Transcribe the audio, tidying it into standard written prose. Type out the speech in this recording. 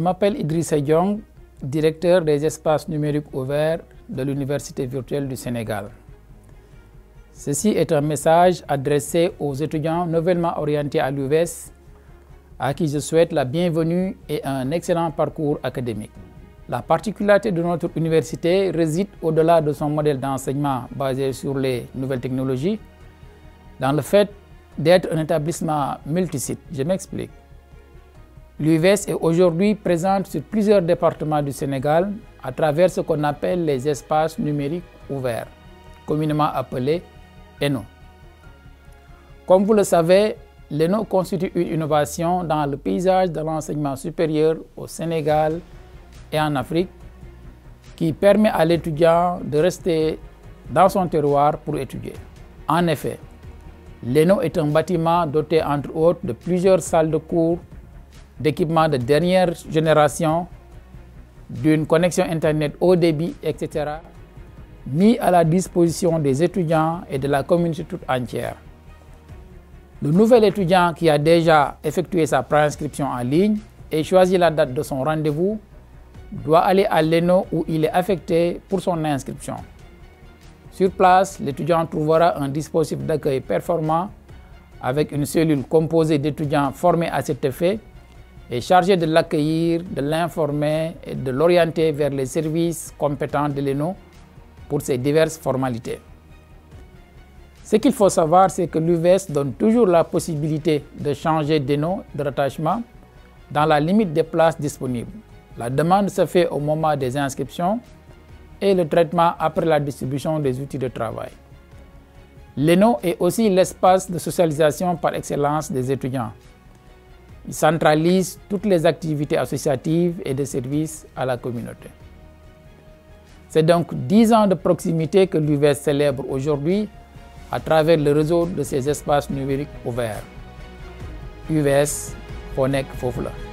m'appelle Idrissa Diong, directeur des espaces numériques ouverts de l'Université virtuelle du Sénégal. Ceci est un message adressé aux étudiants nouvellement orientés à l'UVS, à qui je souhaite la bienvenue et un excellent parcours académique. La particularité de notre université réside au-delà de son modèle d'enseignement basé sur les nouvelles technologies, dans le fait d'être un établissement multisite. Je m'explique. L'UVS est aujourd'hui présente sur plusieurs départements du Sénégal à travers ce qu'on appelle les espaces numériques ouverts, communément appelés ENO. Comme vous le savez, l'ENO constitue une innovation dans le paysage de l'enseignement supérieur au Sénégal et en Afrique qui permet à l'étudiant de rester dans son terroir pour étudier. En effet, l'ENO est un bâtiment doté entre autres de plusieurs salles de cours, d'équipements de dernière génération, d'une connexion Internet haut débit, etc., mis à la disposition des étudiants et de la communauté toute entière. Le nouvel étudiant qui a déjà effectué sa préinscription en ligne et choisi la date de son rendez-vous doit aller à l'ENO où il est affecté pour son inscription. Sur place, l'étudiant trouvera un dispositif d'accueil performant avec une cellule composée d'étudiants formés à cet effet et chargés de l'accueillir, de l'informer et de l'orienter vers les services compétents de l'ENO pour ses diverses formalités. Ce qu'il faut savoir, c'est que l'UVS donne toujours la possibilité de changer d'ENO de rattachement dans la limite des places disponibles. La demande se fait au moment des inscriptions et le traitement après la distribution des outils de travail. L'ENO est aussi l'espace de socialisation par excellence des étudiants. Il centralise toutes les activités associatives et de service à la communauté. C'est donc 10 ans de proximité que l'UVS célèbre aujourd'hui à travers le réseau de ces espaces numériques ouverts. UVS, Fonek Fofula.